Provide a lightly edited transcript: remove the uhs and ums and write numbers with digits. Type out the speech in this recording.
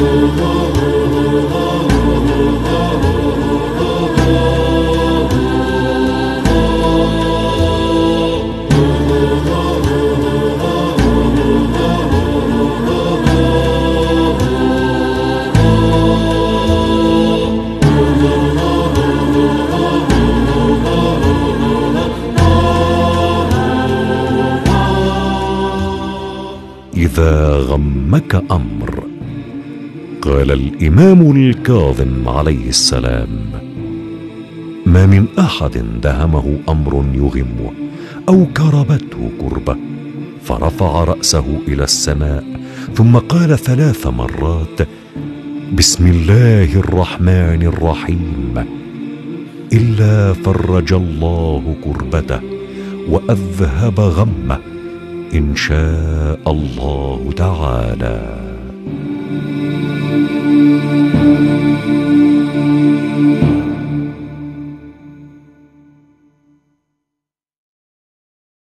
إذا غمك أمر، قال الإمام الكاظم عليه السلام: ما من أحد دهمه أمر يغمه أو كربته كربة فرفع رأسه إلى السماء ثم قال 3 مرات: بسم الله الرحمن الرحيم، إلا فرج الله كربته وأذهب غمه إن شاء الله تعالى.